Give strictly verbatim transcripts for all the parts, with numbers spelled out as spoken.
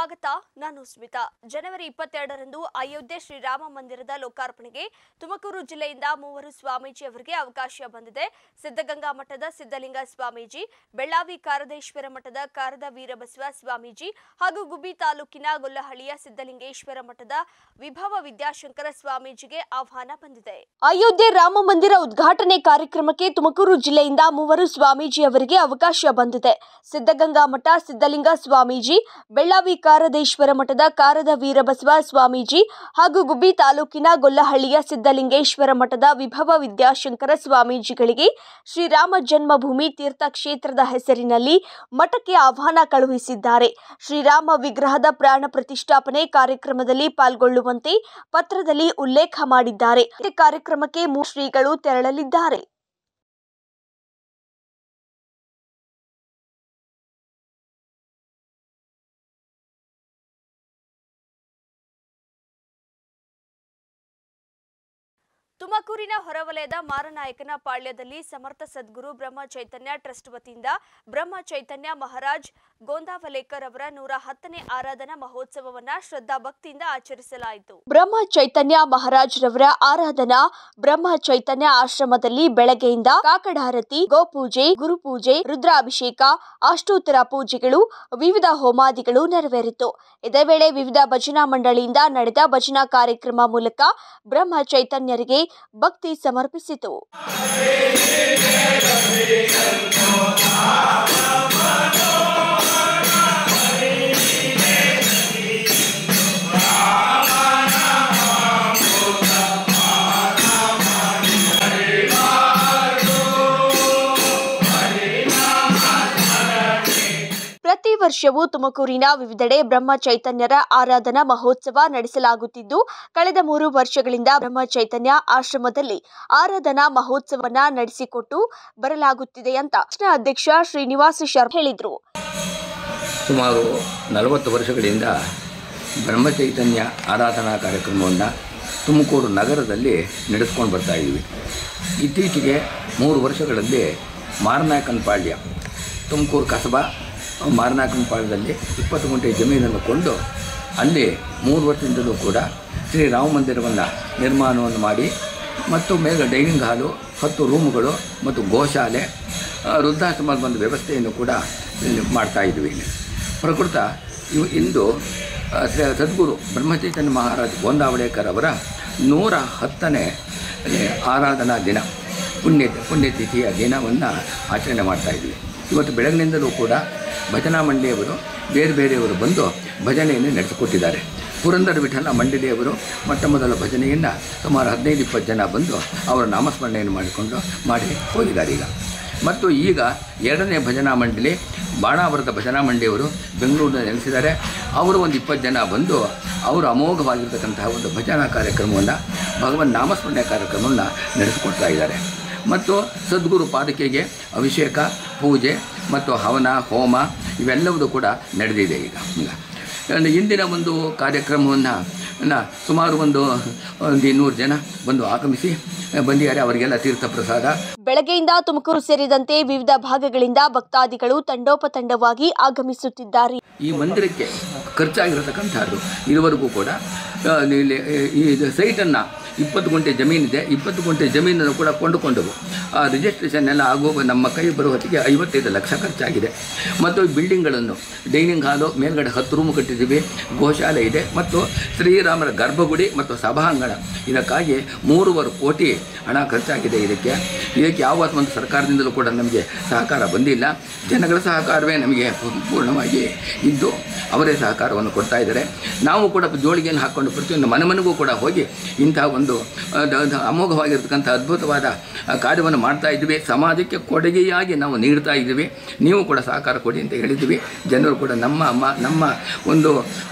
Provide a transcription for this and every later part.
ಸ್ವಾಗತ. ನಾನು ಸ್ಮಿತಾ. ಜನವರಿ ಇಪ್ಪತ್ತೆರಡರಂದು ಅಯೋಧ್ಯೆ ಶ್ರೀರಾಮ ಮಂದಿರದ ಲೋಕಾರ್ಪಣೆಗೆ ತುಮಕೂರು ಜಿಲ್ಲೆಯಿಂದ ಮೂವರು ಸ್ವಾಮೀಜಿ ಅವರಿಗೆ ಅವಕಾಶ ಬಂದಿದೆ. ಸಿದ್ಧಗಂಗಾ ಮಠದ ಸಿದ್ಧಲಿಂಗ ಸ್ವಾಮೀಜಿ, ಬೆಳ್ಳಾವಿ ಕಾರದೇಶ್ವರ ಮಠದ ಕಾರದ ವೀರಬಸವ ಸ್ವಾಮೀಜಿ ಹಾಗೂ ಗುಬ್ಬಿ ತಾಲೂಕಿನ ಗೊಲ್ಲಹಳ್ಳಿಯ ಸಿದ್ಧಲಿಂಗೇಶ್ವರ ಮಠದ ವಿಭವ ವಿದ್ಯಾಶಂಕರ ಸ್ವಾಮೀಜಿಗೆ ಆಹ್ವಾನ ಬಂದಿದೆ. ಅಯೋಧ್ಯೆ ರಾಮ ಮಂದಿರ ಉದ್ಘಾಟನೆ ಕಾರ್ಯಕ್ರಮಕ್ಕೆ ತುಮಕೂರು ಜಿಲ್ಲೆಯಿಂದ ಮೂವರು ಸ್ವಾಮೀಜಿ ಅವರಿಗೆ ಅವಕಾಶ ಬಂದಿದೆ. ಸಿದ್ಧಗಂಗಾ ಮಠ ಸಿದ್ಧಲಿಂಗ ಸ್ವಾಮೀಜಿ, ಬೆಳ್ಳಾವಿ ಕಾರದೇಶ್ವರ ಮಠದ ಕಾರದ ವೀರಬಸವ ಸ್ವಾಮೀಜಿ ಹಾಗೂ ಗುಬ್ಬಿ ತಾಲೂಕಿನ ಗೊಲ್ಲಹಳ್ಳಿಯ ಸಿದ್ಧಲಿಂಗೇಶ್ವರ ಮಠದ ವಿಭವ ವಿದ್ಯಾಶಂಕರ ಸ್ವಾಮೀಜಿಗಳಿಗೆ ಶ್ರೀರಾಮ ಜನ್ಮಭೂಮಿ ತೀರ್ಥಕ್ಷೇತ್ರದ ಹೆಸರಿನಲ್ಲಿ ಮಠಕ್ಕೆ ಆಹ್ವಾನ ಕಳುಹಿಸಿದ್ದಾರೆ. ಶ್ರೀರಾಮ ವಿಗ್ರಹದ ಪ್ರಾಣ ಪ್ರತಿಷ್ಠಾಪನೆ ಕಾರ್ಯಕ್ರಮದಲ್ಲಿ ಪಾಲ್ಗೊಳ್ಳುವಂತೆ ಪತ್ರದಲ್ಲಿ ಉಲ್ಲೇಖ ಮಾಡಿದ್ದಾರೆ. ಕಾರ್ಯಕ್ರಮಕ್ಕೆ ಮೂರು ಶ್ರೀಗಳು ತೆರಳಲಿದ್ದಾರೆ. ತುಮಕೂರಿನ ಹೊರವಲಯದ ಮಾರನಾಯಕನ ಪಾಳ್ಯದಲ್ಲಿ ಸಮರ್ಥ ಸದ್ಗುರು ಬ್ರಹ್ಮ ಚೈತನ್ಯ ಟ್ರಸ್ಟ್ ವತಿಯಿಂದ ಬ್ರಹ್ಮ ಚೈತನ್ಯ ಮಹಾರಾಜ್ ಗೋಂದಾವಲೇಕರ್ ಅವರ ನೂರ ಹತ್ತನೇ ಆರಾಧನಾ ಮಹೋತ್ಸವವನ್ನು ಶ್ರದ್ಧಾ ಭಕ್ತಿಯಿಂದ ಆಚರಿಸಲಾಯಿತು. ಬ್ರಹ್ಮ ಚೈತನ್ಯ ಮಹಾರಾಜ್ ರವರ ಆರಾಧನಾ ಬ್ರಹ್ಮ ಚೈತನ್ಯ ಆಶ್ರಮದಲ್ಲಿ ಬೆಳಗ್ಗೆಯಿಂದ ಕಾಕಡಾರತಿ, ಗೋಪೂಜೆ, ಗುರುಪೂಜೆ, ರುದ್ರಾಭಿಷೇಕ, ಅಷ್ಟೋತ್ತರ ಪೂಜೆಗಳು, ವಿವಿಧ ಹೋಮಾದಿಗಳು ನೆರವೇರಿತು. ಇದೇ ವೇಳೆ ವಿವಿಧ ಭಜನಾ ಮಂಡಳಿಯಿಂದ ನಡೆದ ಭಜನಾ ಕಾರ್ಯಕ್ರಮ ಮೂಲಕ ಬ್ರಹ್ಮ ಚೈತನ್ಯರಿಗೆ ಭಕ್ತಿ ಸಮರ್ಪಿಸಿತು. ಪ್ರತಿ ವರ್ಷವೂ ತುಮಕೂರಿನ ವಿವಿಧೆಡೆ ಬ್ರಹ್ಮ ಚೈತನ್ಯರ ಆರಾಧನಾ ಮಹೋತ್ಸವ ನಡೆಸಲಾಗುತ್ತಿದ್ದು, ಕಳೆದ ಮೂರು ವರ್ಷಗಳಿಂದ ಬ್ರಹ್ಮ ಚೈತನ್ಯ ಆಶ್ರಮದಲ್ಲಿ ಆರಾಧನಾ ಮಹೋತ್ಸವವನ್ನ ನಡೆಸಿಕೊಟ್ಟು ಬರಲಾಗುತ್ತಿದೆ ಅಂತ ಅಧ್ಯಕ್ಷ ಶ್ರೀನಿವಾಸ ಶರ್ಮಾ ಹೇಳಿದರು. ಸುಮಾರು ನಲವತ್ತು ವರ್ಷಗಳಿಂದ ಬ್ರಹ್ಮ ಚೈತನ್ಯ ಆರಾಧನಾ ಕಾರ್ಯಕ್ರಮವನ್ನು ತುಮಕೂರು ನಗರದಲ್ಲಿ ನಡೆಸ್ಕೊಂಡು ಬರ್ತಾ ಇದ್ದೀವಿ. ಇತ್ತೀಚೆಗೆ ಮೂರು ವರ್ಷಗಳಲ್ಲಿ ಮಾರನಾಯಕನ ಪಾಳ್ಯ, ತುಮಕೂರು ಕಸಬಾ ಮಾರನಾಯಕನ ಪಾಳ್ಯದಲ್ಲಿ ಇಪ್ಪತ್ತು ಗುಂಟೆ ಜಮೀನನ್ನು ಕೊಂಡು ಅಲ್ಲಿ ಮೂರು ವರ್ಷದಿಂದಲೂ ಕೂಡ ಶ್ರೀರಾಮ ಮಂದಿರವನ್ನು ನಿರ್ಮಾಣವನ್ನು ಮಾಡಿ ಮತ್ತು ಮೇಲೆ ಡೈನಿಂಗ್ ಹಾಲು, ಹತ್ತು ರೂಮುಗಳು ಮತ್ತು ಗೋಶಾಲೆ, ವೃದ್ಧಾಶ್ರಮದ ಒಂದು ವ್ಯವಸ್ಥೆಯನ್ನು ಕೂಡ ಇಲ್ಲಿ ಮಾಡ್ತಾಯಿದ್ವಿ. ಇಲ್ಲಿ ಪ್ರಕೃತ ಇವು ಇಂದು ಸದ್ಗುರು ಬ್ರಹ್ಮಚೈತನ್ಯ ಮಹಾರಾಜ್ ಗೋಂದಾವಲೇಕರ್ ಅವರ ನೂರ ಹತ್ತನೇ ಆರಾಧನಾ ದಿನ, ಪುಣ್ಯ ಪುಣ್ಯತಿಥಿಯ ದಿನವನ್ನು ಆಚರಣೆ ಮಾಡ್ತಾಯಿದ್ವಿ. ಇವತ್ತು ಬೆಳಗಿನಿಂದಲೂ ಕೂಡ ಭಜನಾ ಮಂಡಳಿಯವರು ಬೇರೆ ಬೇರೆಯವರು ಬಂದು ಭಜನೆಯನ್ನು ನಡೆಸಿಕೊಟ್ಟಿದ್ದಾರೆ. ಪುರಂದರ ವಿಠಲ ಮಂಡಳಿಯವರು ಮೊಟ್ಟ ಮೊದಲ ಭಜನೆಯನ್ನು ಸುಮಾರು ಹದಿನೈದು ಇಪ್ಪತ್ತು ಜನ ಬಂದು ಅವರ ನಾಮಸ್ಮರಣೆಯನ್ನು ಮಾಡಿಕೊಂಡು ಮಾಡಿ ಹೋಗಿದ್ದಾರೆ. ಈಗ ಮತ್ತು ಈಗ ಎರಡನೇ ಭಜನಾ ಮಂಡಳಿ ಬಾಣಾವರದ ಭಜನಾ ಮಂಡಳಿಯವರು ಬೆಂಗಳೂರಿನಲ್ಲಿ ನೆಲೆಸಿದ್ದಾರೆ. ಅವರು ಒಂದು ಇಪ್ಪತ್ತು ಜನ ಬಂದು ಅವರು ಅಮೋಘವಾಗಿರ್ತಕ್ಕಂತಹ ಒಂದು ಭಜನಾ ಕಾರ್ಯಕ್ರಮವನ್ನು, ಭಗವನ್ ನಾಮಸ್ಮರಣೆ ಕಾರ್ಯಕ್ರಮವನ್ನು ನಡೆಸಿಕೊಡ್ತಾ ಇದ್ದಾರೆ. ಮತ್ತು ಸದ್ಗುರು ಪಾದಕೆಗೆ ಅಭಿಷೇಕ, ಪೂಜೆ ಮತ್ತು ಹವನ, ಹೋಮ ಇವೆಲ್ಲವೂ ಕೂಡ ನಡೆದಿದೆ. ಈಗ ಇಂದಿನ ಒಂದು ಕಾರ್ಯಕ್ರಮವನ್ನು ಸುಮಾರು ಒಂದು ಒಂದು ಇನ್ನೂರು ಜನ ಬಂದು ಆಗಮಿಸಿ ಬಂದಿದ್ದಾರೆ. ಅವರಿಗೆಲ್ಲ ತೀರ್ಥ ಪ್ರಸಾದ. ಬೆಳಗ್ಗೆಯಿಂದ ತುಮಕೂರು ಸೇರಿದಂತೆ ವಿವಿಧ ಭಾಗಗಳಿಂದ ಭಕ್ತಾದಿಗಳು ತಂಡೋಪತಂಡವಾಗಿ ಆಗಮಿಸುತ್ತಿದ್ದಾರೆ. ಈ ಮಂದಿರಕ್ಕೆ ಖರ್ಚಾಗಿರತಕ್ಕಂಥದ್ದು ಇದುವರೆಗೂ ಕೂಡ ಈ ಸೈಟನ್ನು ಇಪ್ಪತ್ತು ಗುಂಟೆ ಜಮೀನಿದೆ, ಇಪ್ಪತ್ತು ಗುಂಟೆ ಜಮೀನನ್ನು ಕೂಡ ಕೊಂಡುಕೊಂಡವು. ಆ ರಿಜಿಸ್ಟ್ರೇಷನ್ ಎಲ್ಲ ಆಗುವ ನಮ್ಮ ಕೈ ಬರುವ ಹೊತ್ತಿಗೆ ಐವತ್ತೈದು ಲಕ್ಷ ಖರ್ಚಾಗಿದೆ. ಮತ್ತು ಬಿಲ್ಡಿಂಗ್ಗಳನ್ನು, ಡೈನಿಂಗ್ ಹಾಲು, ಮೇಲ್ಗಡೆ ಹತ್ತು ರೂಮು ಕಟ್ಟಿದ್ದೀವಿ, ಗೋಶಾಲೆ ಇದೆ ಮತ್ತು ಶ್ರೀರಾಮರ ಗರ್ಭಗುಡಿ ಮತ್ತು ಸಭಾಂಗಣ, ಇದಕ್ಕಾಗಿ ಮೂರುವರೆ ಕೋಟಿ ಹಣ ಖರ್ಚಾಗಿದೆ. ಇದಕ್ಕೆ ಇದಕ್ಕೆ ಯಾವ ಒಂದು ಸರ್ಕಾರದಿಂದಲೂ ಕೂಡ ನಮಗೆ ಸಹಕಾರ ಬಂದಿಲ್ಲ. ಜನಗಳ ಸಹಕಾರವೇ ನಮಗೆ ಪೂರ್ಣವಾಗಿ ಇದ್ದು ಅವರೇ ಸಹಕಾರವನ್ನು ಕೊಡ್ತಾ ಇದ್ದಾರೆ. ನಾವು ಕೂಡ ಜೋಳಿಗೆಯನ್ನು ಹಾಕ್ಕೊಂಡು ಪ್ರತಿಯೊಂದು ಮನೆ ಮನೆಗೂ ಕೂಡ ಹೋಗಿ ಇಂಥ ಒಂದು ಅಮೋಘವಾಗಿರ್ತಕ್ಕಂಥ ಅದ್ಭುತವಾದ ಕಾರ್ಯವನ್ನು ಮಾಡ್ತಾ ಇದ್ವಿ. ಸಮಾಜಕ್ಕೆ ಕೊಡುಗೆಯಾಗಿ ನಾವು ನೀಡ್ತಾ ಇದ್ದೀವಿ. ನೀವು ಕೂಡ ಸಹಕಾರ ಕೊಡಿ ಅಂತ ಹೇಳಿದ್ವಿ. ಜನರು ಕೂಡ ನಮ್ಮ ನಮ್ಮ ಒಂದು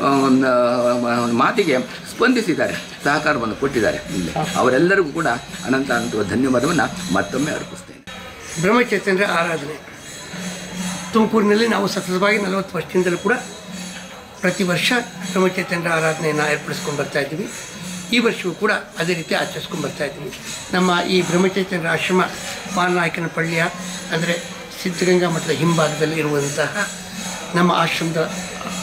ಮಾತಿಗೆ ಸ್ಪಂದಿಸಿದ್ದಾರೆ, ಸಹಕಾರವನ್ನು ಕೊಟ್ಟಿದ್ದಾರೆ. ಅವರೆಲ್ಲರಿಗೂ ಕೂಡ ಅನಂತ ಅನಂತ ಧನ್ಯವಾದವನ್ನು ಮತ್ತೊಮ್ಮೆ ಅರ್ಪಿಸ್ತೇನೆ. ಬ್ರಹ್ಮಚೈತನ್ಯರ ಆರಾಧನೆ ತುಮಕೂರಿನಲ್ಲಿ ನಾವು ಸತತವಾಗಿ ನಲವತ್ತು ವರ್ಷದಿಂದಲೂ ಕೂಡ ಪ್ರತಿ ವರ್ಷ ಬ್ರಹ್ಮಚೈತನ್ಯರ ಆರಾಧನೆಯನ್ನು ಏರ್ಪಡಿಸ್ಕೊಂಡು ಬರ್ತಾ ಇದ್ದೀವಿ. ಈ ವರ್ಷವೂ ಕೂಡ ಅದೇ ರೀತಿ ಆಚರಿಸ್ಕೊಂಡು ಬರ್ತಾ ಇದ್ದೀವಿ. ನಮ್ಮ ಈ ಬ್ರಹ್ಮಚೈತನ್ಯರ ಆಶ್ರಮ ಮಾರನಾಯಕನ ಪಳ್ಳಿಯ ಅಂದರೆ ಸಿದ್ಧಗಂಗಾ ಮಠದ ಹಿಂಭಾಗದಲ್ಲಿ ಇರುವಂತಹ ನಮ್ಮ ಆಶ್ರಮದ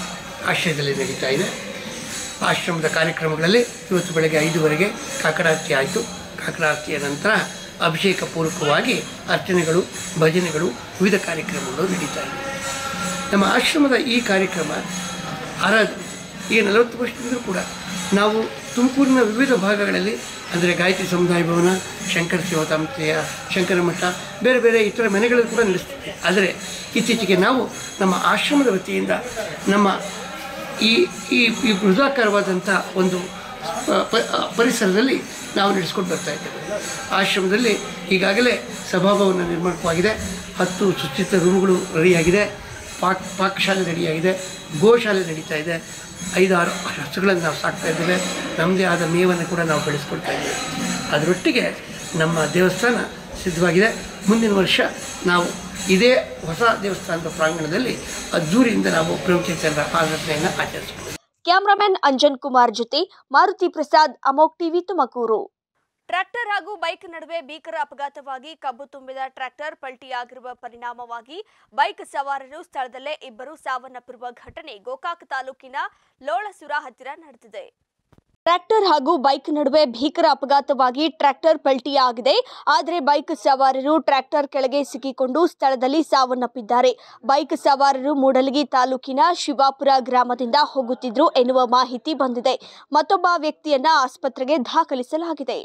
ಆಶ್ರಯದಲ್ಲಿ ನಡೀತಾ ಇದೆ. ಆಶ್ರಮದ ಕಾರ್ಯಕ್ರಮಗಳಲ್ಲಿ ಇವತ್ತು ಬೆಳಗ್ಗೆ ಐದುವರೆಗೆ ಕಾಕಡಾರತಿ ಆಯಿತು. ಕಾಕಡಾರತಿಯ ನಂತರ ಅಭಿಷೇಕ ಪೂರ್ವಕವಾಗಿ ಅರ್ಚನೆಗಳು, ಭಜನೆಗಳು, ವಿವಿಧ ಕಾರ್ಯಕ್ರಮಗಳು ನಡೀತಾ ಇದೆ. ನಮ್ಮ ಆಶ್ರಮದ ಈ ಕಾರ್ಯಕ್ರಮ ಆರಾಧನೆ ಈಗ ನಲವತ್ತು ವರ್ಷದಿಂದಲೂ ಕೂಡ ನಾವು ತುಮಕೂರಿನ ವಿವಿಧ ಭಾಗಗಳಲ್ಲಿ ಅಂದರೆ ಗಾಯತ್ರಿ ಸಮುದಾಯ ಭವನ, ಶಂಕರ ಶಿವತಾಂತೆಯ ಶಂಕರ ಮಠ, ಬೇರೆ ಬೇರೆ ಇತರ ಮನೆಗಳಲ್ಲಿ ಕೂಡ ನಡೆಸ್ತೀವಿ. ಆದರೆ ಇತ್ತೀಚೆಗೆ ನಾವು ನಮ್ಮ ಆಶ್ರಮದ ವತಿಯಿಂದ ನಮ್ಮ ಈ ಈ ಈ ಬೃಹದಾಕಾರವಾದಂಥ ಒಂದು ಪರಿಸರದಲ್ಲಿ ನಾವು ನಡೆಸ್ಕೊಂಡು ಬರ್ತಾ ಇದ್ದೇವೆ. ಆಶ್ರಮದಲ್ಲಿ ಈಗಾಗಲೇ ಸಭಾಭವನ ನಿರ್ಮಾಣವಾಗಿದೆ. ಹತ್ತು ಸುಚಿತ ರೂಮ್ಗಳು ರೆಡಿಯಾಗಿದೆ. ಪಾಕ್ ಪಾಕಶಾಲೆ ರೆಡಿಯಾಗಿದೆ. ಗೋಶಾಲೆ ನಡೀತಾ ಇದೆ. ಐದಾರು ಹಸುಗಳನ್ನು ನಾವು ಸಾಕ್ತಾ ಇದ್ದೇವೆ. ನಮ್ಮದೇ ಆದ ಮೇವನ್ನು ಕೂಡ ನಾವು ಬೆಳೆಸ್ಕೊಳ್ತಾ ಇದ್ದೇವೆ. ಅದರೊಟ್ಟಿಗೆ ನಮ್ಮ ದೇವಸ್ಥಾನ ಸಿದ್ಧವಾಗಿದೆ. ಮುಂದಿನ ವರ್ಷ ನಾವು ಇದೇ ಹೊಸ ದೇವಸ್ಥಾನದ ಪ್ರಾಂಗಣದಲ್ಲಿ ಅದ್ದೂರಿಯಿಂದ ನಾವು ಬ್ರಹ್ಮಚೈತನ್ಯರ ಆರಾಧನೆಯನ್ನು ಆಚರಿಸಬಹುದು. ಕ್ಯಾಮರಾಮನ್ ಅಂಜನ್ ಕುಮಾರ್ ಜೊತೆ ಮಾರುತಿ ಪ್ರಸಾದ್, ಅಮೋಕ್ ಟಿವಿ, ತುಮಕೂರು. ಟ್ರ್ಯಾಕ್ಟರ್ ಹಾಗೂ ಬೈಕ್ ನಡುವೆ ಭೀಕರ ಅಪಘಾತವಾಗಿ ಕಬ್ಬು ತುಂಬಿದ ಟ್ರ್ಯಾಕ್ಟರ್ ಪಲ್ಟಿಯಾಗಿರುವ ಪರಿಣಾಮವಾಗಿ ಬೈಕ್ ಸವಾರರು ಸ್ಥಳದಲ್ಲೇ ಇಬ್ಬರು ಸಾವನ್ನಪ್ಪಿರುವ ಘಟನೆ ಗೋಕಾಕ್ ತಾಲೂಕಿನ ಲೋಳಸುರ ಹತ್ತಿರ ನಡೆದಿದೆ. ಟ್ರ್ಯಾಕ್ಟರ್ ಹಾಗೂ ಬೈಕ್ ನಡುವೆ ಭೀಕರ ಅಪಘಾತವಾಗಿ ಟ್ರ್ಯಾಕ್ಟರ್ ಪಲ್ಟಿಯಾಗಿದೆ. ಆದರೆ ಬೈಕ್ ಸವಾರರು ಟ್ರ್ಯಾಕ್ಟರ್ ಕೆಳಗೆ ಸಿಕ್ಕಿಕೊಂಡು ಸ್ಥಳದಲ್ಲಿ ಸಾವನ್ನಪ್ಪಿದ್ದಾರೆ. ಬೈಕ್ ಸವಾರರು ಮೂಡಲಗಿ ತಾಲೂಕಿನ ಶಿವಾಪುರ ಗ್ರಾಮದಿಂದ ಹೋಗುತ್ತಿದ್ರು ಎನ್ನುವ ಮಾಹಿತಿ ಬಂದಿದೆ. ಮತ್ತೊಬ್ಬ ವ್ಯಕ್ತಿಯನ್ನ ಆಸ್ಪತ್ರೆಗೆ ದಾಖಲಿಸಲಾಗಿದೆ.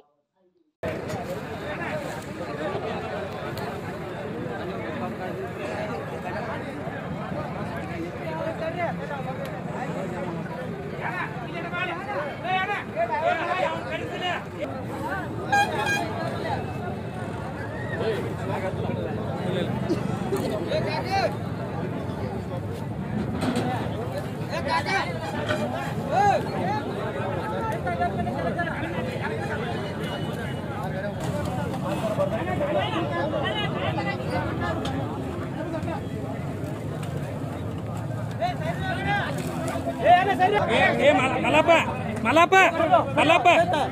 ಮಲಪ ಮಲಪ ಮಲಪ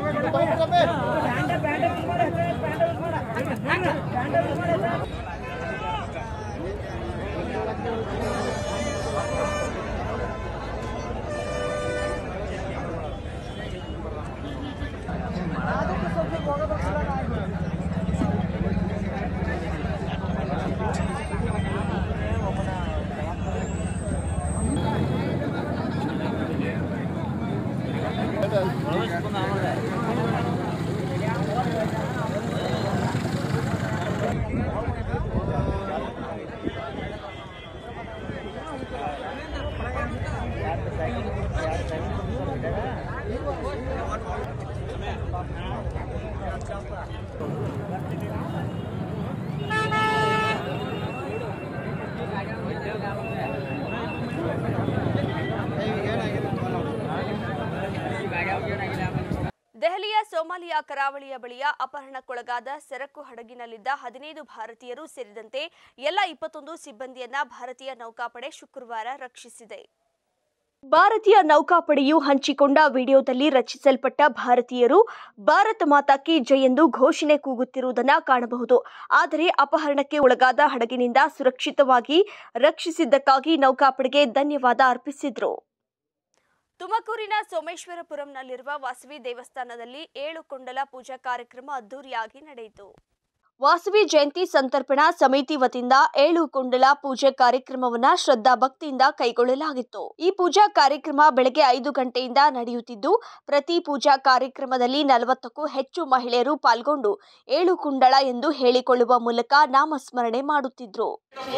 ದೆಹಲಿಯ ಸೋಮಾಲಿಯಾ ಕರಾವಳಿಯ ಬಳಿಯ ಅಪಹರಣಕ್ಕೊಳಗಾದ ಸರಕು ಹಡಗಿನಲ್ಲಿದ್ದ ಹದಿನೈದು ಭಾರತೀಯರು ಸೇರಿದಂತೆ ಎಲ್ಲ ಇಪ್ಪತ್ತೊಂದು ಸಿಬ್ಬಂದಿಯನ್ನ ಭಾರತೀಯ ನೌಕಾಪಡೆ ಶುಕ್ರವಾರ ರಕ್ಷಿಸಿದೆ. ಭಾರತೀಯ ನೌಕಾಪಡೆಯು ಹಂಚಿಕೊಂಡ ವಿಡಿಯೋದಲ್ಲಿ ರಚಿಸಲ್ಪಟ್ಟ ಭಾರತೀಯರು ಭಾರತ ಮಾತಾ ಕಿ ಜೈ ಎಂದು ಘೋಷಣೆ ಕೂಗುತ್ತಿರುವುದನ್ನು ಕಾಣಬಹುದು. ಆದರೆ ಅಪಹರಣಕ್ಕೆ ಒಳಗಾದ ಹಡಗಿನಿಂದ ಸುರಕ್ಷಿತವಾಗಿ ರಕ್ಷಿಸಿದ್ದಕ್ಕಾಗಿ ನೌಕಾಪಡೆಗೆ ಧನ್ಯವಾದ ಅರ್ಪಿಸಿದರು. ತುಮಕೂರಿನ ಸೋಮೇಶ್ವರಪುರಂನಲ್ಲಿರುವ ವಾಸವಿ ದೇವಸ್ಥಾನದಲ್ಲಿ ಏಳು ಕೊಂಡಲ ಪೂಜಾ ಕಾರ್ಯಕ್ರಮ ಅದ್ದೂರಿಯಾಗಿ ನಡೆಯಿತು. ವಾಸವಿ ಜಯಂತಿ ಸಂತರ್ಪಣಾ ಸಮಿತಿ ವತಿಯಿಂದ ಏಳು ಕೊಂಡಲ ಪೂಜೆ ಕಾರ್ಯಕ್ರಮವನ್ನು ಶ್ರದ್ಧಾ ಭಕ್ತಿಯಿಂದ ಕೈಗೊಳ್ಳಲಾಗಿತ್ತು. ಈ ಪೂಜಾ ಕಾರ್ಯಕ್ರಮ ಬೆಳಗ್ಗೆ ಐದು ಗಂಟೆಯಿಂದ ನಡೆಯುತ್ತಿದ್ದು, ಪ್ರತಿ ಪೂಜಾ ಕಾರ್ಯಕ್ರಮದಲ್ಲಿ ನಲವತ್ತಕ್ಕೂ ಹೆಚ್ಚು ಮಹಿಳೆಯರು ಪಾಲ್ಗೊಂಡು ಏಳು ಕುಂಡಳ ಎಂದು ಹೇಳಿಕೊಳ್ಳುವ ಮೂಲಕ ನಾಮಸ್ಮರಣೆ ಮಾಡುತ್ತಿದ್ರು.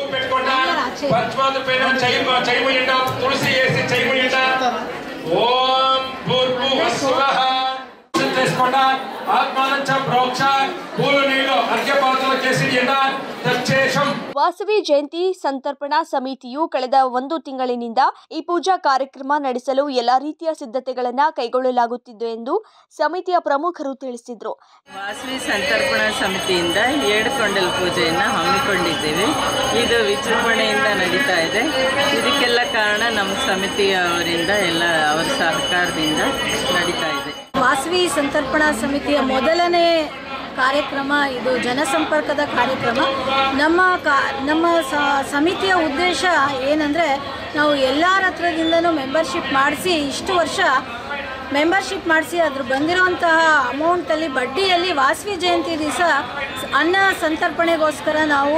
ವಾಸವಿ ಜಯಂತಿ ಸಂತರ್ಪಣಾ ಸಮಿತಿಯು ಕಳೆದ ಒಂದು ತಿಂಗಳಿನಿಂದ ಈ ಪೂಜಾ ಕಾರ್ಯಕ್ರಮ ನಡೆಸಲು ಎಲ್ಲಾ ರೀತಿಯ ಸಿದ್ಧತೆಗಳನ್ನು ಕೈಗೊಳ್ಳಲಾಗುತ್ತಿದೆ ಎಂದು ಸಮಿತಿಯ ಪ್ರಮುಖರು ತಿಳಿಸಿದರು. ವಾಸವಿ ಸಂತರ್ಪಣಾ ಸಮಿತಿಯಿಂದ ಏಳು ಕೊಂಡಲ ಪೂಜೆಯನ್ನು ಹಮ್ಮಿಕೊಂಡಿದ್ದೇವೆ. ಇದು ವಿಜೃಂಭಣೆಯಿಂದ ನಡೀತಾ ಇದೆ. ಇದಕ್ಕೆಲ್ಲ ಕಾರಣ ನಮ್ಮ ಸಮಿತಿಯವರಿಂದ ಎಲ್ಲ ಅವರ ಸಹಕಾರದಿಂದ ನಡೀತಾ ಇದೆ. ವಾಸವಿ ಸಂತರ್ಪಣಾ ಸಮಿತಿಯ ಮೊದಲನೇ ಕಾರ್ಯಕ್ರಮ, ಇದು ಜನಸಂಪರ್ಕದ ಕಾರ್ಯಕ್ರಮ. ನಮ್ಮ ಕಾ ನಮ್ಮ ಸಮಿತಿಯ ಉದ್ದೇಶ ಏನಂದರೆ, ನಾವು ಎಲ್ಲರ ಹತ್ರದಿಂದನೂ ಮೆಂಬರ್ಶಿಪ್ ಮಾಡಿಸಿ, ಇಷ್ಟು ವರ್ಷ ಮೆಂಬರ್ಶಿಪ್ ಮಾಡಿಸಿ ಅದ್ರ ಬಂದಿರೋಂತಹ ಅಮೌಂಟಲ್ಲಿ ಬಡ್ಡಿಯಲ್ಲಿ ವಾಸವಿ ಜಯಂತಿ ದಿವಸ ಅನ್ನ ಸಂತರ್ಪಣೆಗೋಸ್ಕರ ನಾವು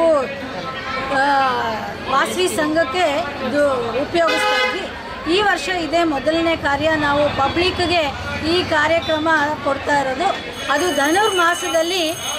ವಾಸವಿ ಸಂಘಕ್ಕೆ ಇದು ಉಪಯೋಗಿಸ್ತಾ ಇದ್ವಿ. ಈ ವರ್ಷ ಇದೇ ಮೊದಲನೇ ಕಾರ್ಯ. ನಾವು ಪಬ್ಲಿಕ್ಗೆ ಈ ಕಾರ್ಯಕ್ರಮ ಕೊಡ್ತಾ ಇರೋದು. ಅದು ಧನುರ್ಮಾಸದಲ್ಲಿ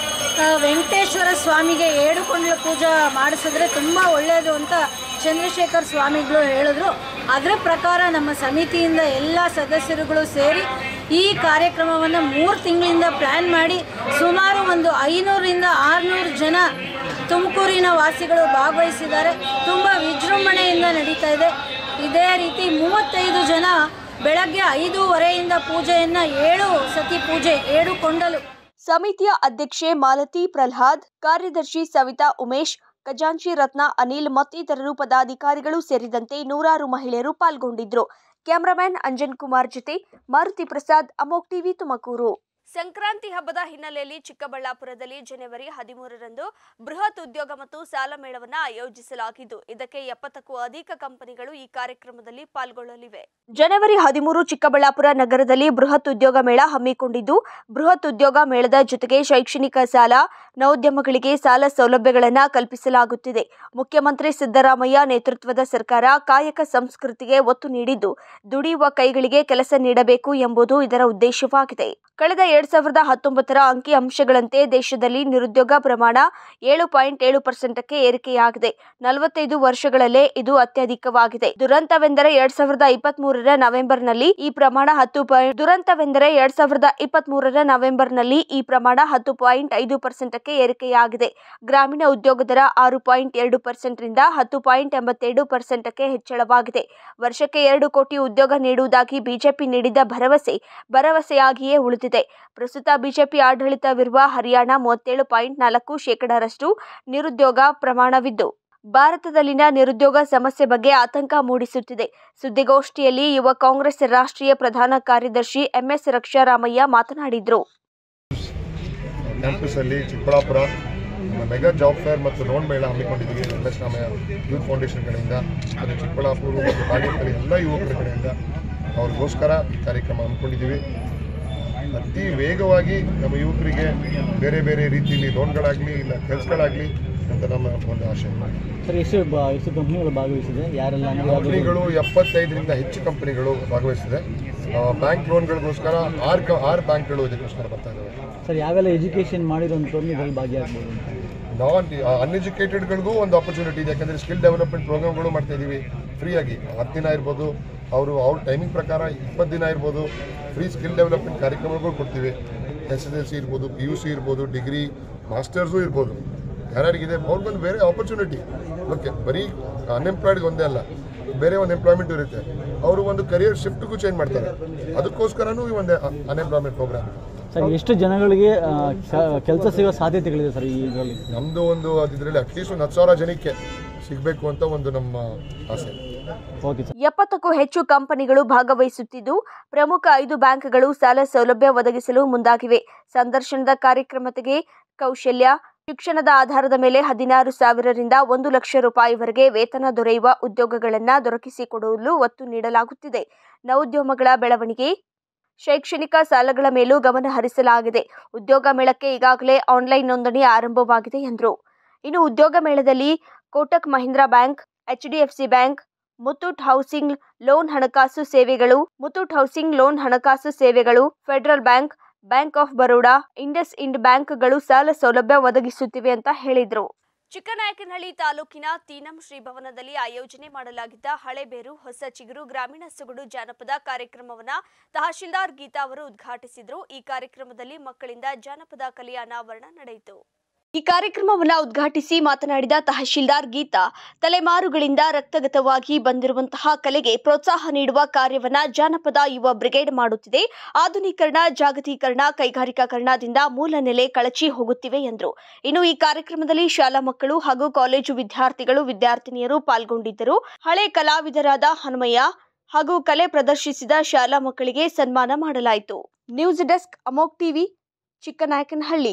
ವೆಂಕಟೇಶ್ವರ ಸ್ವಾಮಿಗೆ ಏಡುಕೊಂಡಲ ಪೂಜೆ ಮಾಡಿಸಿದ್ರೆ ತುಂಬ ಒಳ್ಳೆಯದು ಅಂತ ಚಂದ್ರಶೇಖರ್ ಸ್ವಾಮಿಗಳು ಹೇಳಿದ್ರು. ಅದರ ಪ್ರಕಾರ ನಮ್ಮ ಸಮಿತಿಯಿಂದ ಎಲ್ಲ ಸದಸ್ಯರುಗಳು ಸೇರಿ ಈ ಕಾರ್ಯಕ್ರಮವನ್ನು ಮೂರು ತಿಂಗಳಿಂದ ಪ್ಲ್ಯಾನ್ ಮಾಡಿ ಸುಮಾರು ಒಂದು ಐನೂರರಿಂದ ಆರುನೂರು ಜನ ತುಮಕೂರಿನ ವಾಸಿಗಳು ಭಾಗವಹಿಸಿದ್ದಾರೆ. ತುಂಬ ವಿಜೃಂಭಣೆಯಿಂದ ನಡೀತಾ ಇದೆ. ಇದೇ ರೀತಿ ಮೂವತ್ತೈದು ಜನ ಬೆಳಗ್ಗೆ ಐದೂವರೆಯಿಂದ ಪೂಜೆಯನ್ನು ಏಳು ಸತಿ ಪೂಜೆ ಏಳು ಕೊಂಡಲು. ಸಮಿತಿಯ ಅಧ್ಯಕ್ಷೆ ಮಾಲತಿ ಪ್ರಹ್ಲಾದ್, ಕಾರ್ಯದರ್ಶಿ ಸವಿತಾ ಉಮೇಶ್, ಖಜಾಂಚಿ ರತ್ನ ಅನಿಲ್ ಮತ್ತಿತರರು ಪದಾಧಿಕಾರಿಗಳು ಸೇರಿದಂತೆ ನೂರಾರು ಮಹಿಳೆಯರು ಪಾಲ್ಗೊಂಡಿದ್ದರು. ಕ್ಯಾಮರಾಮ್ಯಾನ್ ಅಂಜನ್ ಕುಮಾರ್ ಜೊತೆ ಮಾರುತಿ ಪ್ರಸಾದ್, ಅಮೋಕ್ ಟಿವಿ, ತುಮಕೂರು. ಸಂಕ್ರಾಂತಿ ಹಬ್ಬದ ಹಿನ್ನೆಲೆಯಲ್ಲಿ ಚಿಕ್ಕಬಳ್ಳಾಪುರದಲ್ಲಿ ಜನವರಿ ಹದಿಮೂರರಂದು ಬೃಹತ್ ಉದ್ಯೋಗ ಮತ್ತು ಸಾಲ ಮೇಳವನ್ನು ಆಯೋಜಿಸಲಾಗಿದ್ದು, ಇದಕ್ಕೆ ಎಪ್ಪತ್ತಕ್ಕೂ ಅಧಿಕ ಕಂಪನಿಗಳು ಈ ಕಾರ್ಯಕ್ರಮದಲ್ಲಿ ಪಾಲ್ಗೊಳ್ಳಲಿವೆ. ಜನವರಿ ಹದಿಮೂರು ಚಿಕ್ಕಬಳ್ಳಾಪುರ ನಗರದಲ್ಲಿ ಬೃಹತ್ ಉದ್ಯೋಗ ಮೇಳ ಹಮ್ಮಿಕೊಂಡಿದ್ದು, ಬೃಹತ್ ಉದ್ಯೋಗ ಮೇಳದ ಜೊತೆಗೆ ಶೈಕ್ಷಣಿಕ ಸಾಲ, ನವೋದ್ಯಮಗಳಿಗೆ ಸಾಲ ಸೌಲಭ್ಯಗಳನ್ನು ಕಲ್ಪಿಸಲಾಗುತ್ತಿದೆ. ಮುಖ್ಯಮಂತ್ರಿ ಸಿದ್ದರಾಮಯ್ಯ ನೇತೃತ್ವದ ಸರ್ಕಾರ ಕಾಯಕ ಸಂಸ್ಕೃತಿಗೆ ಒತ್ತು ನೀಡಿದ್ದು, ದುಡಿಯುವ ಕೈಗಳಿಗೆ ಕೆಲಸ ನೀಡಬೇಕು ಎಂಬುದು ಇದರ ಉದ್ದೇಶವಾಗಿದೆ. ಕಳೆದ ಎರಡ್ ಸಾವಿರದ ಹತ್ತೊಂಬತ್ತರ ಅಂಕಿ ಅಂಶಗಳಂತೆ ದೇಶದಲ್ಲಿ ನಿರುದ್ಯೋಗ ಪ್ರಮಾಣ ಏಳು ಪಾಯಿಂಟ್ ಏಳು ಪರ್ಸೆಂಟ್ಗೆ ಏರಿಕೆಯಾಗಿದೆ. ನಲವತ್ತೈದು ವರ್ಷಗಳಲ್ಲೇ ಇದು ಅತ್ಯಧಿಕವಾಗಿದೆ. ದುರಂತವೆಂದರೆ ಎರಡ್ ಸಾವಿರದ ಇಪ್ಪತ್ತ್ ಮೂರರ ನವೆಂಬರ್ನಲ್ಲಿ ಈ ಪ್ರಮಾಣ ಹತ್ತು ಪಾಯಿಂಟ್ ದುರಂತವೆಂದರೆ ಎರಡ್ ಸಾವಿರದ ಇಪ್ಪತ್ತ್ ಮೂರರ ನವೆಂಬರ್ನಲ್ಲಿ ಈ ಪ್ರಮಾಣ ಹತ್ತು ಪಾಯಿಂಟ್ ಐದು ಪರ್ಸೆಂಟ್ಗೆ ಏರಿಕೆಯಾಗಿದೆ. ಗ್ರಾಮೀಣ ಉದ್ಯೋಗ ದರ ಆರು ಪಾಯಿಂಟ್ ಎರಡು ಪರ್ಸೆಂಟ್ರಿಂದ ಹತ್ತು ಪಾಯಿಂಟ್ ಎಂಬತ್ತೆರಡು ಪರ್ಸೆಂಟ್ಗೆ ಹೆಚ್ಚಳವಾಗಿದೆ. ವರ್ಷಕ್ಕೆ ಎರಡು ಕೋಟಿ ಉದ್ಯೋಗ ನೀಡುವುದಾಗಿ ಬಿಜೆಪಿ ನೀಡಿದ ಭರವಸೆ ಭರವಸೆಯಾಗಿಯೇ ಉಳಿದಿದೆ. ಪ್ರಸ್ತುತ ಬಿಜೆಪಿ ಆಡಳಿತವಿರುವ ಹರಿಯಾಣ ಮೂವತ್ತೇಳು ಪಾಯಿಂಟ್ ನಾಲ್ಕು ಶೇಕಡಾರಷ್ಟು ನಿರುದ್ಯೋಗ ಪ್ರಮಾಣವಿದ್ದು, ಭಾರತದಲ್ಲಿನ ನಿರುದ್ಯೋಗ ಸಮಸ್ಯೆ ಬಗ್ಗೆ ಆತಂಕ ಮೂಡಿಸುತ್ತಿದೆ. ಸುದ್ದಿಗೋಷ್ಠಿಯಲ್ಲಿ ಯುವ ಕಾಂಗ್ರೆಸ್ ರಾಷ್ಟ್ರೀಯ ಪ್ರಧಾನ ಕಾರ್ಯದರ್ಶಿ ಎಂಎಸ್ ರಕ್ಷಾರಾಮಯ್ಯ ಮಾತನಾಡಿದರು. ಕ್ಯಾಂಪಸ್ ಅಲ್ಲಿ ಚಿಕ್ಕಬಳ್ಳಾಪುರ ಮೆಗಾ ಜಾಬ್ ಫೇರ್ ಮತ್ತು ಲೋನ್ ಮೇಳ ಹಮ್ಮಿಕೊಂಡಿದ್ದೀವಿ. M S Ramaiah youth foundation ಕಡೆಯಿಂದ ಮತ್ತು ಚಿಕ್ಕಬಳ್ಳಾಪುರ ಮತ್ತು ಬಾಗೇಪಲ್ಲಿ ಎಲ್ಲ ಯುವಕರ ಕಡೆಯಿಂದ ಅವ್ರಿಗೋಸ್ಕರ ಈ ಕಾರ್ಯಕ್ರಮ ಹಮ್ಮಿಕೊಂಡಿದ್ದೀವಿ. ಅತಿ ವೇಗವಾಗಿ ನಮ್ಮ ಯುವಕರಿಗೆ ಬೇರೆ ಬೇರೆ ರೀತಿಯಲ್ಲಿ ಲೋನ್ಗಳಾಗಲಿ ಇಲ್ಲ ಕೆಲಸಗಳಾಗಲಿ ಅಂತ ನಮ್ಮ ಒಂದು ಆಶೆ. ಸರ್, ಎಷ್ಟು ಎಷ್ಟು ಕಂಪ್ನಿಗಳು ಭಾಗವಹಿಸಿದೆ? ಯಾರೆಲ್ಲ ಕಂಪ್ನಿಗಳು? ಎಪ್ಪತ್ತೈದರಿಂದ ಹೆಚ್ಚು ಕಂಪನಿಗಳು ಭಾಗವಹಿಸಿದೆ. ಬ್ಯಾಂಕ್ ಲೋನ್ಗಳಿಗೋಸ್ಕರ ಆರು ಆರು ಬ್ಯಾಂಕ್ಗಳು ಇದಕ್ಕೋಸ್ಕರ ಬರ್ತಾ ಇದ್ದಾವೆ. ಸರ್, ಯಾವೆಲ್ಲ ಎಜುಕೇಷನ್ ಮಾಡಿರೋಂಥವ್ರು ಇದರಲ್ಲಿ ಭಾಗಿಯಾಗ್ಬೋದು? ನಾನ್ ಅನ್ಎಜುಕೇಟೆಡ್ಗಳಿಗೂ ಒಂದು ಆಪರ್ಚುನಿಟಿ ಇದೆ. ಯಾಕಂದರೆ ಸ್ಕಿಲ್ ಡೆವಲಪ್ಮೆಂಟ್ ಪ್ರೋಗ್ರಾಮ್ಗಳು ಮಾಡ್ತಾ ಇದ್ದೀವಿ ಫ್ರೀಯಾಗಿ. ಹತ್ತು ದಿನ ಇರ್ಬೋದು, ಅವರು ಅವ್ರ ಟೈಮಿಂಗ್ ಪ್ರಕಾರ ಇಪ್ಪತ್ತು ದಿನ ಇರ್ಬೋದು, ಫ್ರೀ ಸ್ಕಿಲ್ ಡೆವಲಪ್ಮೆಂಟ್ ಕಾರ್ಯಕ್ರಮಗಳು ಕೊಡ್ತೀವಿ. ಎಸ್ ಎಸ್ ಎಲ್ ಸಿ ಇರ್ಬೋದು, ಪಿ ಯು ಸಿ ಇರ್ಬೋದು, ಡಿಗ್ರಿ ಮಾಸ್ಟರ್ಸು ಇರ್ಬೋದು. ಯಾರ್ಯಾರಿಗಿದೆ ಅವ್ರಿಗೊಂದು ಬೇರೆ ಆಪರ್ಚುನಿಟಿ. ಓಕೆ, ಬರೀ ಅನ್ಎಂಪ್ಲಾಯ್ಡ್ಗೆ ಒಂದೇ ಅಲ್ಲ, ಬೇರೆ ಒಂದು ಎಂಪ್ಲಾಯ್ಮೆಂಟ್ ಇರುತ್ತೆ. ಅವರು ಒಂದು ಕರಿಯರ್ ಶಿಫ್ಟ್ಗೂ ಚೇಂಜ್ ಮಾಡ್ತಾರೆ. ಅದಕ್ಕೋಸ್ಕರನೂ ಈ ಒಂದು ಅನ್ಎಂಪ್ಲಾಯ್ಮೆಂಟ್ ಪ್ರೋಗ್ರಾಮ್. ಸರ್, ಎಷ್ಟು ಜನಗಳಿಗೆ ಕೆಲಸ ಸಿಗೋ ಸಾಧ್ಯತೆಗಳಿದೆ ಸರ್ ಈ ಇದರಲ್ಲಿ? ನಮ್ಮದು ಒಂದು ಅದರಲ್ಲಿ ಅಟ್ಲೀಸ್ಟ್ ಒಂದು ಹತ್ತು ಸಾವಿರ ಜನಕ್ಕೆ ಸಿಗಬೇಕು ಅಂತ ಒಂದು ನಮ್ಮ ಆಸೆ. ಎಪ್ಪತ್ತಕ್ಕೂ ಹೆಚ್ಚು ಕಂಪನಿಗಳು ಭಾಗವಹಿಸುತ್ತಿದ್ದು, ಪ್ರಮುಖ ಐದು ಬ್ಯಾಂಕ್ಗಳು ಸಾಲ ಸೌಲಭ್ಯ ಒದಗಿಸಲು ಮುಂದಾಗಿವೆ. ಸಂದರ್ಶನದ ಕಾರ್ಯಕ್ರಮಕ್ಕೆ ಕೌಶಲ್ಯ ಶಿಕ್ಷಣದ ಆಧಾರದ ಮೇಲೆ ಹದಿನಾರು ಸಾವಿರರಿಂದ ಒಂದು ಲಕ್ಷ ರೂಪಾಯಿವರೆಗೆ ವೇತನ ದೊರೆಯುವ ಉದ್ಯೋಗಗಳನ್ನು ದೊರಕಿಸಿಕೊಡಲು ಒತ್ತು ನೀಡಲಾಗುತ್ತಿದೆ. ನವೋದ್ಯಮಗಳ ಬೆಳವಣಿಗೆ, ಶೈಕ್ಷಣಿಕ ಸಾಲಗಳ ಮೇಲೂ ಗಮನ ಹರಿಸಲಾಗಿದೆ. ಉದ್ಯೋಗ ಮೇಳಕ್ಕೆ ಈಗಾಗಲೇ ಆನ್ಲೈನ್ ನೋಂದಣಿ ಆರಂಭವಾಗಿದೆ ಎಂದರು. ಇನ್ನು ಉದ್ಯೋಗ ಮೇಳದಲ್ಲಿ Kotak Mahindra bank, HDFC bank, Muthoot housing loan ಹಣಕಾಸು ಸೇವೆಗಳು ಮುತ್ತೂಟ್ ಹೌಸಿಂಗ್ ಲೋನ್ ಹಣಕಾಸು ಸೇವೆಗಳು federal bank, bank of Baroda, IndusInd ಬ್ಯಾಂಕ್ಗಳು ಸಾಲ ಸೌಲಭ್ಯ ಒದಗಿಸುತ್ತಿವೆ ಅಂತ ಹೇಳಿದರು. ಚಿಕ್ಕನಾಯಕನಹಳ್ಳಿ ತಾಲೂಕಿನ ತೀನಂ ಶ್ರೀ ಭವನದಲ್ಲಿ ಆಯೋಜನೆ ಮಾಡಲಾಗಿದ್ದ ಹಳೆಬೇರು ಹೊಸ ಚಿಗುರು ಗ್ರಾಮೀಣ ಸೊಗಡು ಜಾನಪದ ಕಾರ್ಯಕ್ರಮವನ್ನು ತಹಶೀಲ್ದಾರ್ ಗೀತಾ ಅವರು ಉದ್ಘಾಟಿಸಿದರು. ಈ ಕಾರ್ಯಕ್ರಮದಲ್ಲಿ ಮಕ್ಕಳಿಂದ ಜಾನಪದ ಕಲೆಯ ಅನಾವರಣ ನಡೆಯಿತು. ಈ ಕಾರ್ಯಕ್ರಮವನ್ನು ಉದ್ಘಾಟಿಸಿ ಮಾತನಾಡಿದ ತಹಶೀಲ್ದಾರ್ ಗೀತಾ, ತಲೆಮಾರುಗಳಿಂದ ರಕ್ತಗತವಾಗಿ ಬಂದಿರುವಂತಹ ಕಲೆಗೆ ಪ್ರೋತ್ಸಾಹ ನೀಡುವ ಕಾರ್ಯವನ್ನ ಜಾನಪದ ಯುವ ಬ್ರಿಗೇಡ್ ಮಾಡುತ್ತಿದೆ. ಆಧುನೀಕರಣ, ಜಾಗತೀಕರಣ, ಕೈಗಾರಿಕಾಕರಣದಿಂದ ಮೂಲ ನೆಲೆ ಕಳಚಿ ಹೋಗುತ್ತಿವೆ ಎಂದರು. ಇನ್ನು ಈ ಕಾರ್ಯಕ್ರಮದಲ್ಲಿ ಶಾಲಾ ಮಕ್ಕಳು ಹಾಗೂ ಕಾಲೇಜು ವಿದ್ಯಾರ್ಥಿಗಳು, ವಿದ್ಯಾರ್ಥಿನಿಯರು ಪಾಲ್ಗೊಂಡಿದ್ದರು. ಹಳೆ ಕಲಾವಿದರಾದ ಹನುಮಯ್ಯ ಹಾಗೂ ಕಲೆ ಪ್ರದರ್ಶಿಸಿದ ಶಾಲಾ ಮಕ್ಕಳಿಗೆ ಸನ್ಮಾನ ಮಾಡಲಾಯಿತು. News desk, Amok TV, Chikkanayakanahalli.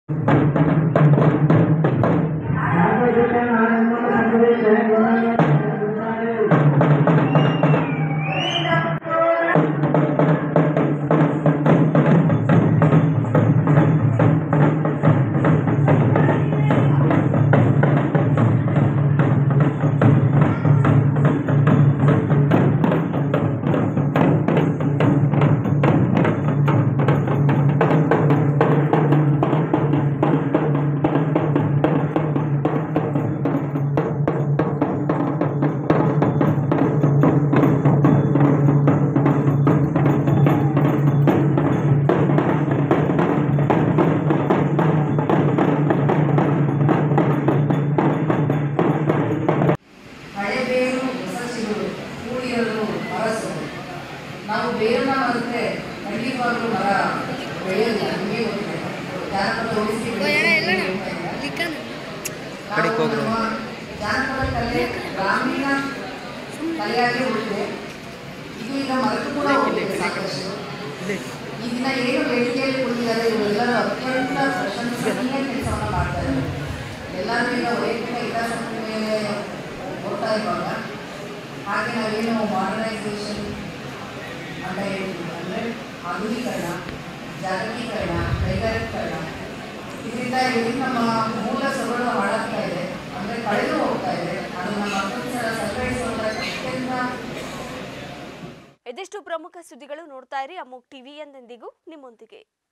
ನಾವು ಬೇರನ್ನ ಮರೆತರೆ ಖಂಡಿತವಾಗ್ಲೂ ಮರ ಬೆಳೆಯೋದಿಲ್ಲ. ನಿಮಗೆ ಗೊತ್ತಿದೆ ಜಾನಪದ ಉಳಿಸಿ ಜಾನಪದ ಕಲೆ ಗ್ರಾಮೀಣ ಕಲೆಯಾಗಿ ಉಳಿದಿದೆ. ಇದು ಈಗ ಮರೆತು ಕೂಡ ಹೋಗಿದೆ ಸಾಕಷ್ಟು. ಈ ದಿನ ಏನು ಬೇಡಿಕೆಯಲ್ಲಿ ಕೊಟ್ಟಿದ್ದಾರೆ ಇವರೆಲ್ಲರೂ ಅತ್ಯಂತ ಪ್ರಶಂಸನೀಯ ಕೆಲಸವನ್ನು ಮಾಡ್ತಾ ಇದ್ದಾರೆ. ಎಲ್ಲರೂ ಈಗ ವೈಯಕ್ತಿಕ ಹಿತಾಸಕ್ತಿ ಮೇಲೆ ಹೋಗ್ತಾ ಇರುವಾಗ ಹಾಗೆ ನಾವೇನು ಮಾಡರ್ನೈಸೇಷನ್ ಅಂತ ಹೇಳ್ತೀವಿ ಅಂದರೆ ಆಧುನೀಕರಣ, ಜಾಗತೀಕರಣ, ಕೈಗಾರಿಕರಣ, ಇದರಿಂದ ಇದು ನಮ್ಮ ಮೂಲ ಸೊಗಡು ಹಾಳಾಗ್ತಾ ಇದೆ, ಅಂದರೆ ಕಳೆದು ಹೋಗ್ತಾ ಇದೆ. ಅದನ್ನು ಮತ್ತೊಂದು ಸಲ ಸಂಗ್ರಹಿಸುವಂಥ ಅತ್ಯಂತ. ಇದಿಷ್ಟು ಪ್ರಮುಖ ಸುದ್ದಿಗಳು. ನೋಡ್ತಾ ಇರಿ ಅಮೋಘ್ ಟಿವಿ, ಎಂದೆಂದಿಗೂ ನಿಮ್ಮೊಂದಿಗೆ.